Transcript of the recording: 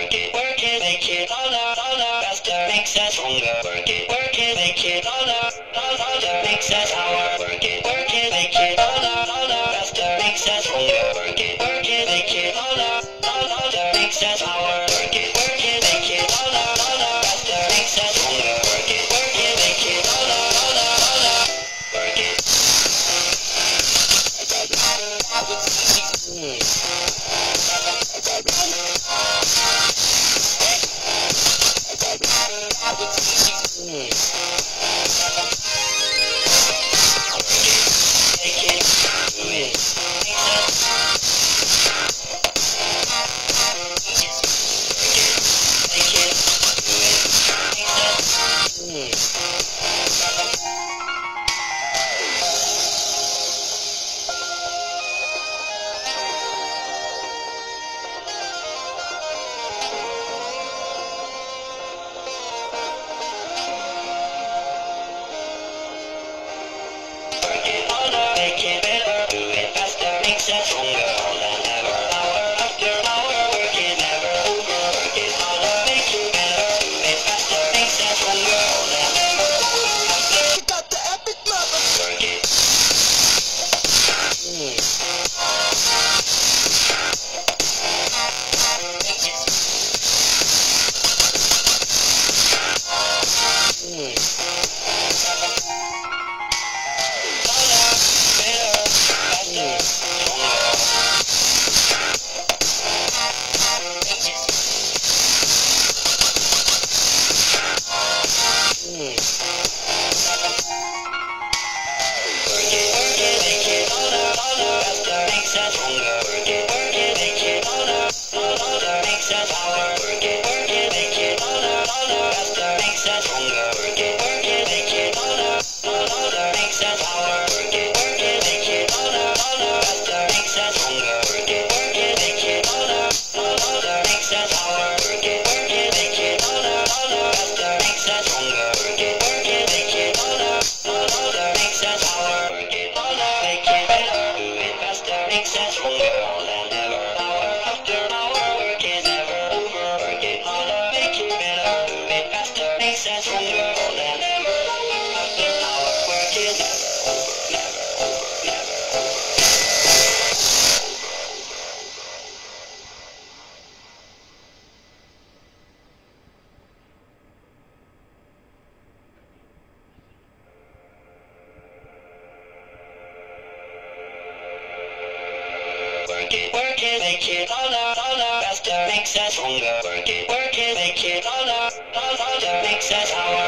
work it, make it harder, faster, makes us stronger. Work it, make it harder, makes us power. Work it, make it harder, faster, makes us stronger. Work it, make it harder, makes us power. Work it, make it harder, faster, makes us stronger. Work it, make it harder, work it. Make it better, do it faster, makes us stronger than ever. Hour after hour, work it never over. Work it harder, make it better, do it faster, makes us stronger than ever. You got the epic mother. Work it. Work it, make it harder, faster, makes us stronger. Work it, make it harder, makes us power.